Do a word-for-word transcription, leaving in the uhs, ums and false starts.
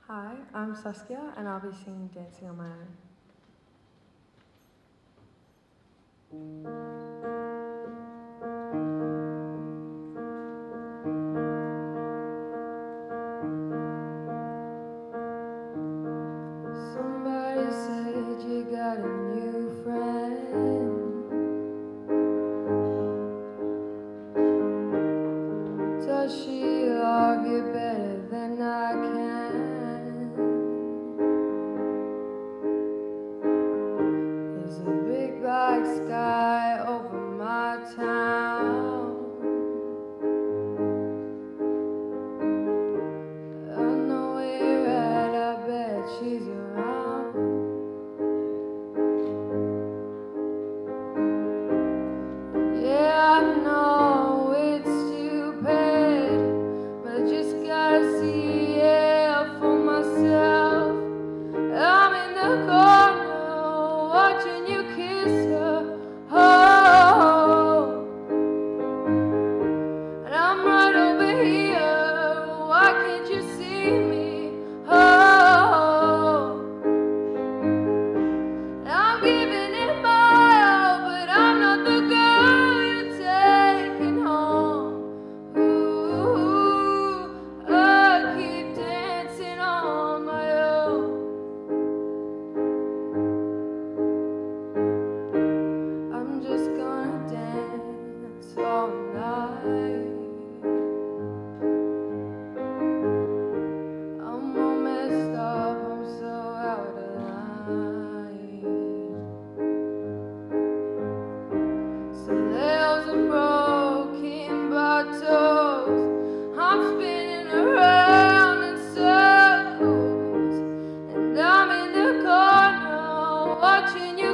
Hi, I'm Saskia and I'll be singing Dancing on My Own. Somebody said you got a new friend. Does she love you better than I can? There's a big black sky over my town. I know where you're at, I bet she's around. Yeah, I know it's stupid, but I just gotta see it for myself. I'm in the corner watching you kiss her. Oh, and I'm right over here. Why can't you see me? Oh, and I'm giving it my all, but I'm not the girl you're taking home. Ooh, I keep dancing on my own. I'm just gonna dance all night. I'm all messed up, I'm so out of line. Slails and broken bottles, I'm spinning around in circles, and I'm in the corner watching you